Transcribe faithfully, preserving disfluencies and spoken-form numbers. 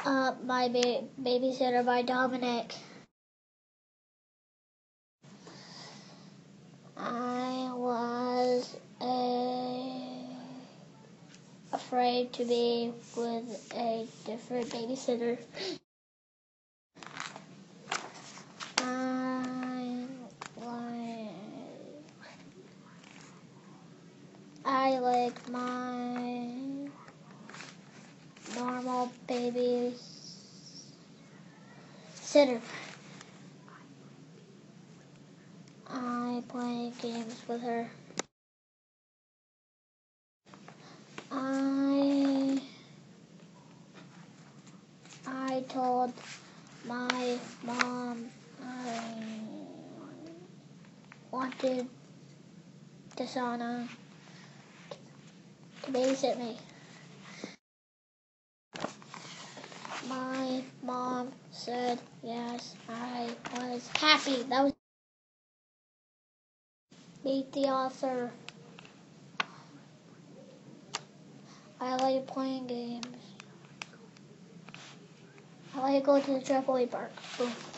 Uh, my ba- babysitter by Dominic. I was a, afraid to be with a different babysitter. I like, I like my normal baby sitter. I play games with her. I I told my mom I wanted Desana to babysit me. My mom said yes. I was happy. That was Meet the author. I like playing games. I like going to the trampoline park. Boom.